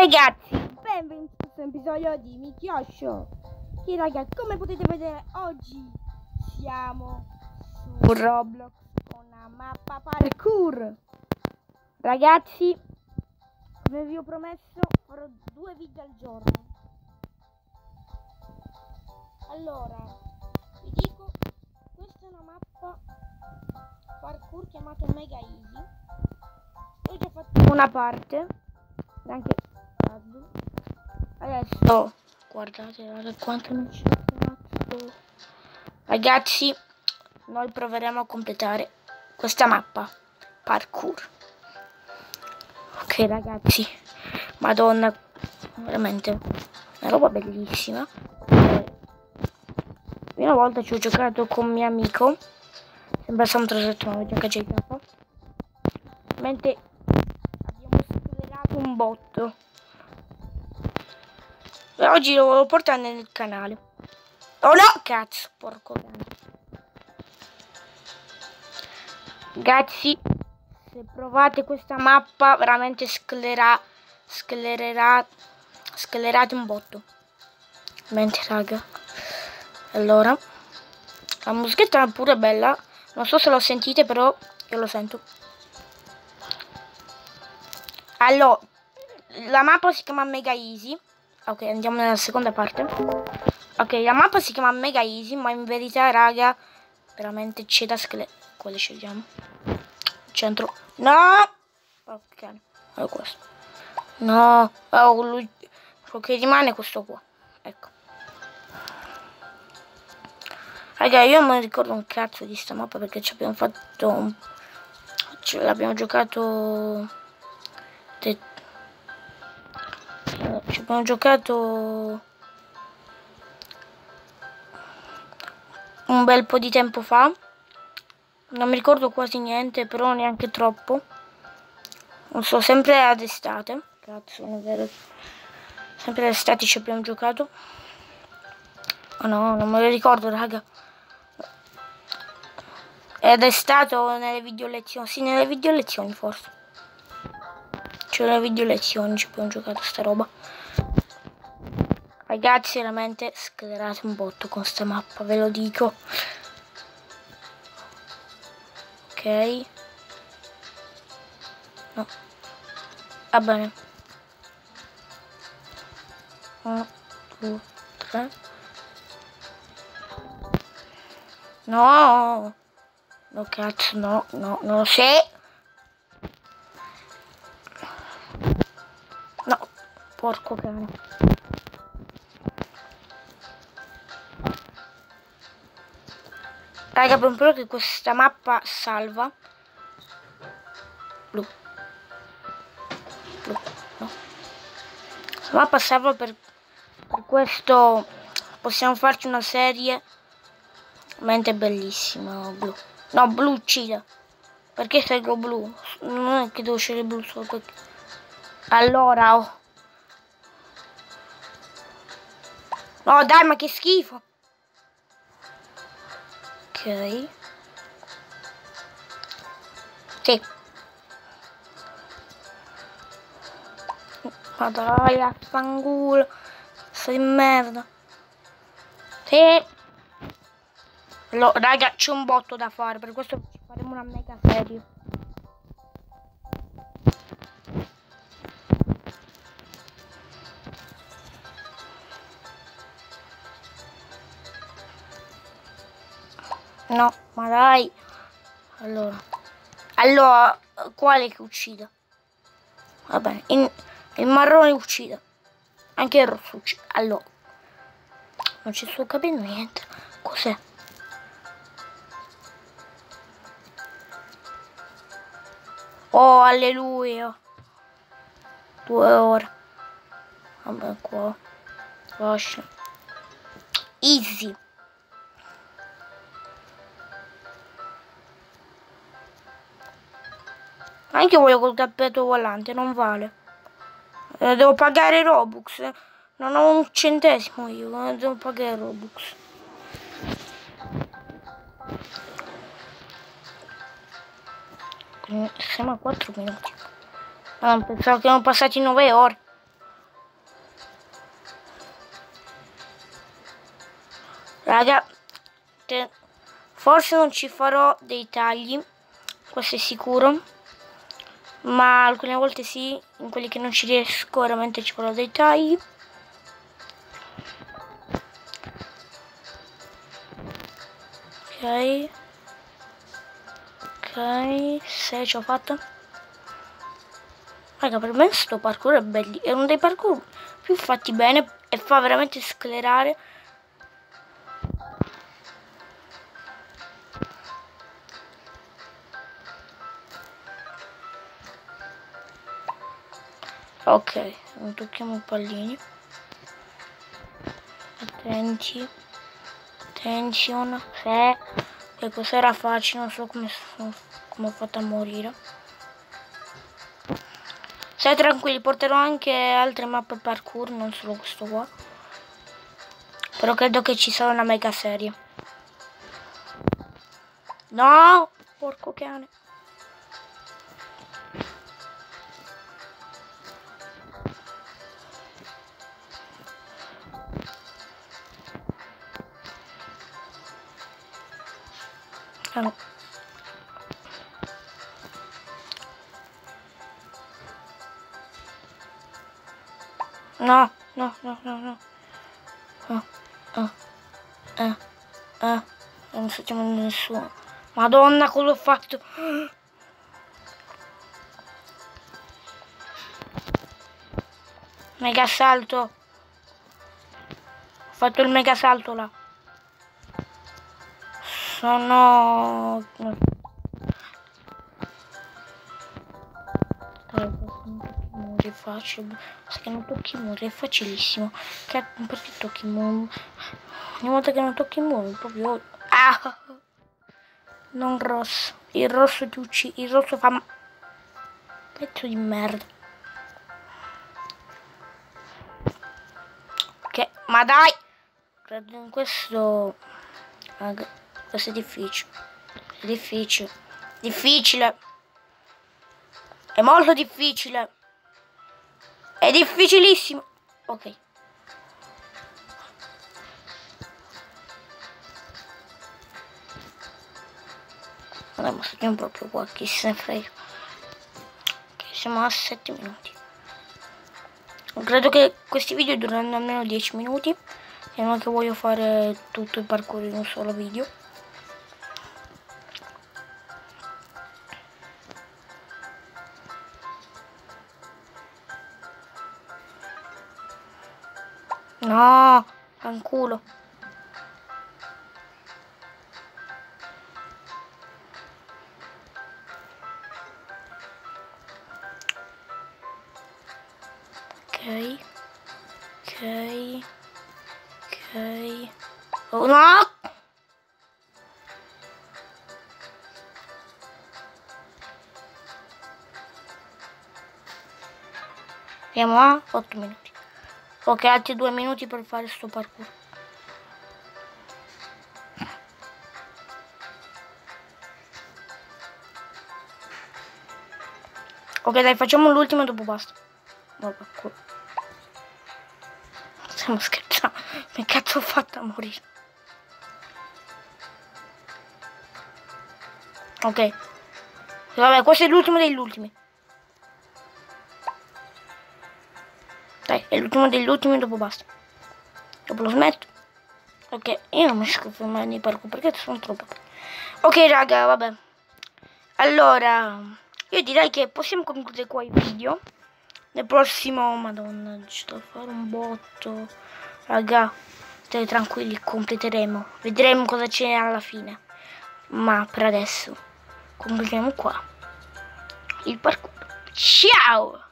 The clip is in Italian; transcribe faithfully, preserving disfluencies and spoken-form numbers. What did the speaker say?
ragazzi, benvenuti in questo episodio di Michio Show. Sì ragazzi, come potete vedere oggi siamo su Roblox con una mappa parkour. Ragazzi, come vi ho promesso, farò due video al giorno. Allora, vi dico, questa è una mappa parkour chiamata Mega Easy. Ho già fatto una parte, anche adesso guardate, guardate quanto mi ci ho fatto. Ragazzi, noi proveremo a completare questa mappa parkour. Ok ragazzi, madonna, veramente una roba bellissima. Una volta ci ho giocato con mio amico, sembra Sam trentasette gioca J K, mentre abbiamo sclerato un botto. E oggi lo volevo portare nel canale. Oh no, cazzo, porco cane. Ragazzi, se provate questa mappa veramente sclerà, sclererà, sclerate un botto. Mentre raga, allora, la musichetta è pure bella. Non so se lo sentite, però io lo sento. Allora, la mappa si chiama Mega Easy. Ok, andiamo nella seconda parte. Ok, la mappa si chiama Mega Easy, ma in verità, raga, veramente c'è da sclerare. Quale scegliamo? Centro. No! Ok, è questo. No, oh, lui... quello che rimane è questo qua. Ecco. Raga, io non ricordo un cazzo di sta mappa perché ci abbiamo fatto un... ce l'abbiamo giocato... Te... ci abbiamo giocato... un bel po' di tempo fa. Non mi ricordo quasi niente, però neanche troppo. Non so, sempre ad estate. Cazzo, non è vero. Sempre ad estate ci abbiamo giocato. Oh no, non me lo ricordo, raga. Ed è stato nelle video lezioni. Sì, nelle video lezioni forse. Cioè nelle video lezioni ci abbiamo giocato sta roba. Ragazzi, veramente sclerate un botto con sta mappa, ve lo dico. Ok. No. Va bene. uno, due, tre. No. No cazzo, no, no, non lo sei. No, porco cane. Raga, per un po' che questa mappa salva. Blu. Blu, no. La mappa salva per, per questo possiamo farci una serie. Veramente bellissima, blu. No, blu uccide. Perché scelgo blu? Non è che devo scegliere blu solo perché... Allora, oh. No, dai, ma che schifo. Ok. Sì. Ma dai, affanculo. Sei di merda. Sì. Allora, raga, c'è un botto da fare, per questo ci faremo una mega serie. No, ma dai. Allora. Allora, quale che uccide? Va bene, in, il marrone uccide. Anche il rosso uccide. Allora. Non ci sto capendo niente. Cos'è? Oh, alleluia. Due ore. Vabbè, qua. Lascia. Easy. Anche io voglio col tappeto volante, non vale. Eh, devo pagare Robux. Non ho un centesimo io, eh, devo pagare Robux. Quindi siamo a quattro minuti. Ah, pensavo che erano passati nove ore. Raga, te, forse non ci farò dei tagli, questo è sicuro, ma alcune volte sì, in quelli che non ci riesco veramente ci farò dei tagli. Ok, ok, se ce l'ho fatta. Raga, per me sto parkour è bello, è uno dei parkour più fatti bene e fa veramente sclerare. Ok, non tocchiamo i pallini. Attenti. Attention. Se. Che cos'era facile, non so come, come ho fatto a morire. Stai tranquilli, porterò anche altre mappe parkour, non solo questo qua. Però credo che ci sarà una mega serie. No! Porco cane. Ah, no. No, no, no, no, no. Oh, oh, eh, eh. Non sto chiamando nessuno. Madonna, cosa ho fatto? Mega salto. Ho fatto il mega salto là. Sono... È facile, se non tocchi i muri è facilissimo. Che, perché tocchi i muri? Ogni volta che non tocchi i muri proprio... Ah! Non rosso. Il rosso ti uccide. Il rosso fa... Pezzo di merda. Ok, ma dai! Credo in questo... Questo è difficile. È difficile. Difficile. È molto difficile. È difficilissimo. Ok. Allora, ma stiamo proprio qua, chi se ne frega. Ok, siamo a sette minuti. Credo che questi video dureranno almeno dieci minuti. E non è che voglio fare tutto il parkour in un solo video. No, fanculo. Ok, ok, ok. Oh no! Siamo a otto minuti. Ok, altri due minuti per fare sto parkour. Ok, dai, facciamo l'ultimo e dopo basta. Vabbè, stiamo scherzando. Che cazzo ho fatto a morire? Ok. Vabbè, questo è l'ultimo degli ultimi. Dai, è l'ultimo degli ultimi, dopo basta. Dopo lo smetto. Ok, io non mi riesco a fermare nei parkour perché sono troppo. Ok, raga, vabbè. Allora, io direi che possiamo concludere qua il video. Nel prossimo, madonna, ci devo fare un botto. Raga, state tranquilli, completeremo. Vedremo cosa c'è alla fine. Ma per adesso, concludiamo qua il parkour. Ciao!